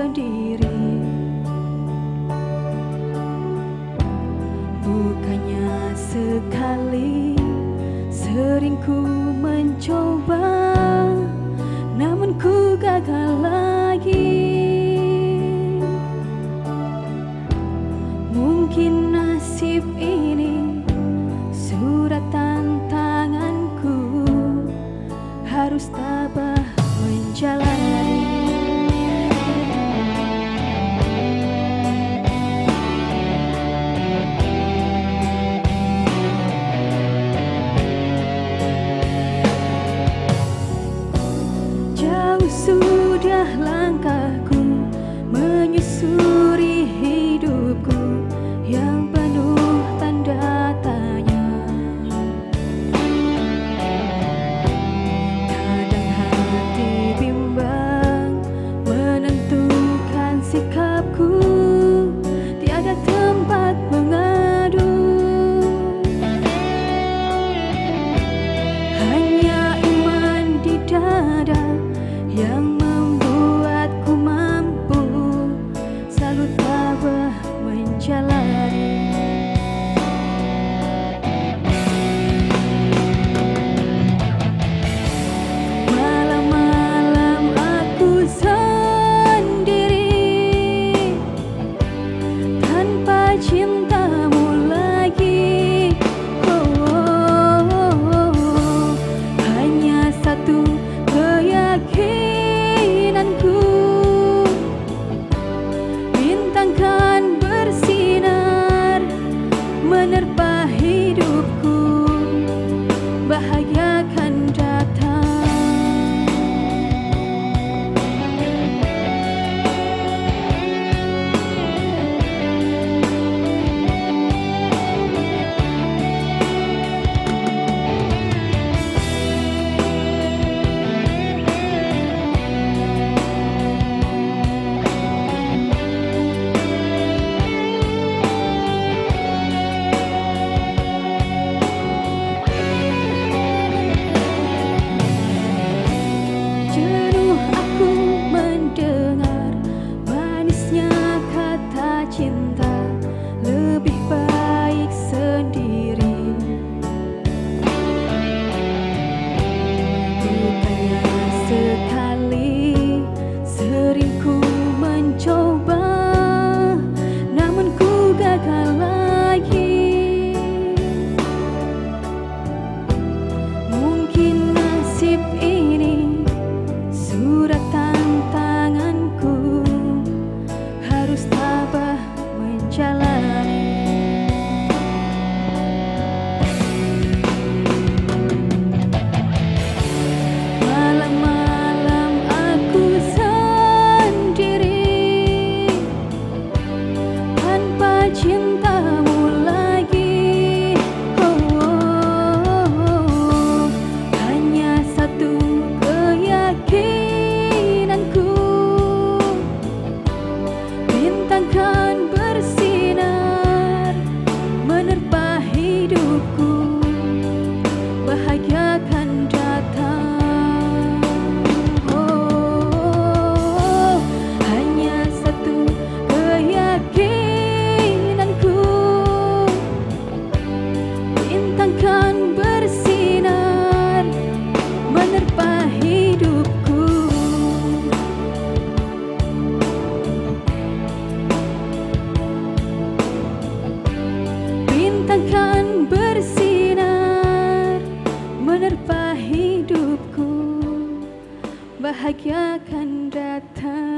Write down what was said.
sendiri. Bukannya sekali, sering ku mencoba, namun ku gagal lagi. Mungkin nasib ini surat tantanganku, harus tabah menjalani. Jauh sudah langkahku menyusuri hidupku yang penuh tanda tanya. Kadang hati bimbang menentukan sikapku, tiada tempat mengadu. Hanya iman di dada yang membuatku mampu selalu tabah menjalani. Malam-malam aku sendiri tanpa cintamu lagi. Hanya satu keyakinanku, bintang kan bersinar menerpa hidupku, bahagia kan datang. Jenuh aku mendengar manisnya kata cinta, lebih baik sendiri. Bukannya sekali, sering ku mencoba, namun ku gagal lagi. Mungkin nasib ini surat tantanganku, harus tabah menjalani. Malam-malam aku sendiri tanpa cintamu lagi. Hanya satu keyakinanku, bintang kan bersinar menerpa hidupku, bahagia kan datang. Hanya satu keyakinanku, bintang kan bersinar menerpa hidupku, bintang kan bersinar menerpa hidupku, bahagia kan datang.